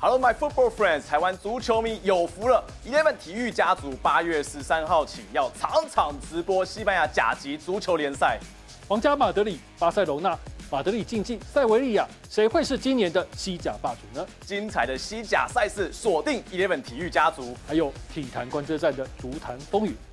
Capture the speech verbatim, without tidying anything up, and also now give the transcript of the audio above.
Hello, my football friends！ 台湾足球迷有福了 ！Eleven 体育家族八月十三号起要场场直播西班牙甲级足球联赛。 皇家马德里、巴塞罗那、马德里竞技、塞维利亚，谁会是今年的西甲霸主呢？ 精彩的西甲赛事锁定 Eleven 体育家族， 还有体坛观测站的足坛风雨。